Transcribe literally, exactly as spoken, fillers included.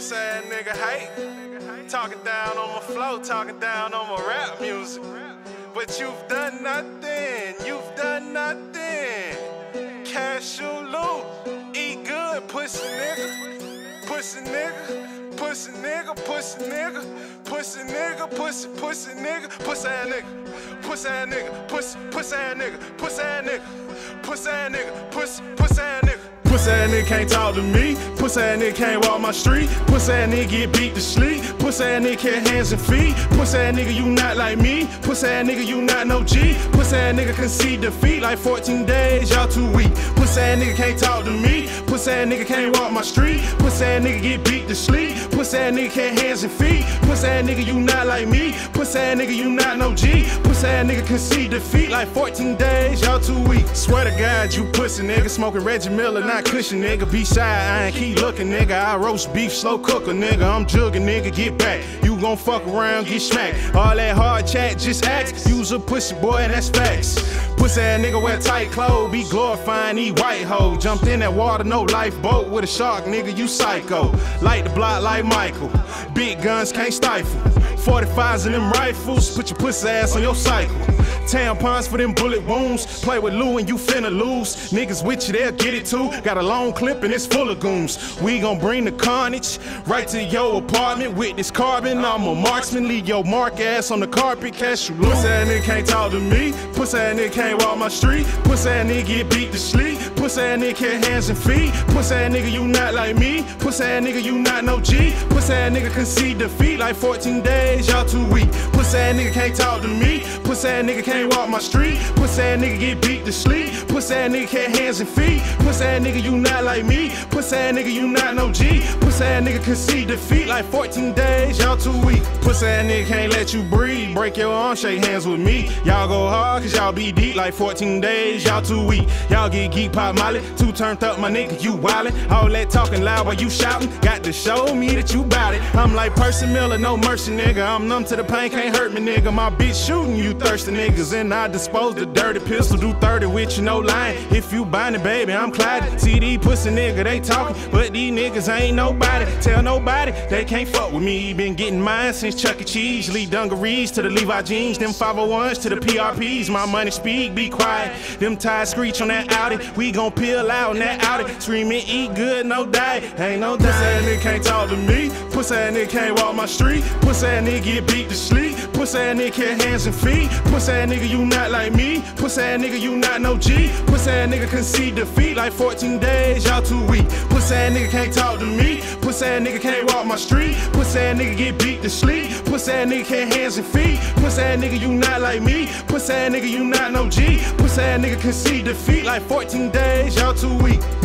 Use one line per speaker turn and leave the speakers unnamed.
Pussy ass nigga hate. Talking down on my flow, talking down on my rap music. But you've done nothing, you've done nothing. Cash you lose, eat good, pussy nigga. Pussy nigga, pussy nigga, pussy nigga. Pussy nigga, pussy, pussy nigga, pussy ass nigga. Pussy ass nigga, pussy, pussy ass nigga, pussy ass nigga. Pussy ass nigga, pussy, pussy ass nigga. Pussy ass nigga can't talk to me. Pussy ass nigga can't walk my street. Pussy ass nigga get beat to sleep. Pussy ass nigga can't hands and feet. Pussy ass nigga, you not like me. Pussy ass nigga, you not no G. Pussy ass nigga concede defeat like fourteen days, y'all too weak. Pussy ass nigga can't talk to me. Pussy ass nigga can't walk my street. Pussy ass nigga get beat to sleep. Pussy ass nigga can't hands and feet. Pussy ass nigga, you not like me. Pussy ass nigga, you not no G. Pussy ass nigga concede defeat like fourteen days, y'all too weak. Swear to God, you pussy nigga, smoking Reggie Miller, not cushion nigga. Be shy, I ain't keep looking nigga. I roast beef, slow cooker nigga. I'm jugging nigga, get back. You gon' fuck around, get smacked. All that hard chat, just ask. Use a pussy boy, and that's facts. Pussy ass nigga wear tight clothes, be glorifying, eat white hoe. Jumped in that water, no lifeboat with a shark nigga, you psycho. Light the block like Michael. Big guns can't stifle. forty-fives and them rifles, put your pussy ass on your cycle. Tampons for them bullet wounds. Play with Lou and you finna lose. Niggas with you, they'll get it too. Got a long clip and it's full of goons. We gon' bring the carnage right to your apartment with this carbon. I'm a marksman, leave your mark ass on the carpet, catch you loose. Pussy ass nigga can't talk to me. Pussy ass nigga can't walk my street. Pussy ass nigga get beat to sleep. Pussy ass nigga can't hands and feet. Pussy ass nigga, you not like me. Pussy ass nigga, you not no G. Pussy ass nigga concede defeat like fourteen days, y'all too weak. Pussy ass nigga can't talk to me. Pussy ass nigga can't walk my street. Pussy ass nigga get beat to sleep. Pussy ass nigga can't hands and feet. Pussy ass nigga, you not like me. Pussy ass nigga, you not no G. Pussy ass nigga concede defeat like fourteen days, y'all too weak. Pussy ass nigga can't let you breathe. Break your arm, shake hands with me. Y'all go hard cause y'all be deep like fourteen days, y'all too weak. Y'all get geek pop molly, two turned up my nigga, you wildin'. All that talking loud while you shouting, got to show me that you bout it. I'm like Percy Miller, no mercy nigga. I'm numb to the pain, can't hurt me nigga. My bitch shooting you thirsty niggas, and I dispose the dirty pistol, do thirty with you, no lying. If you buying it, baby, I'm Clyde. See these pussy nigga, they talking, but these niggas ain't nobody. Tell nobody, they can't fuck with me. Been getting mine since Chuck E. Cheese. Lee dungarees to the Levi jeans, them five oh ones to the P R Ps. My money speak, be quiet. Them tires screech on that Audi. We gon' peel out on that Audi. Screaming, eat good, no diet. Ain't no diet. Pussy ass nigga can't talk to me. Pussy ass nigga can't walk my street. Pussy ass nigga get beat to sleep. Pussy ass nigga can't hands and feet. Pussy ass nigga, you not like me. Pussy ass nigga, you not no G. Pussy ass nigga concede defeat like fourteen days, y'all too weak. Pussy ass nigga can't talk to me. Pussy ass nigga can't walk my street. Pussy ass nigga get beat to sleep. Pussy ass nigga can't hands and feet. Pussy ass nigga, you not like me. Pussy ass nigga, you not no G. Pussy ass nigga concede defeat like fourteen days, y'all too weak.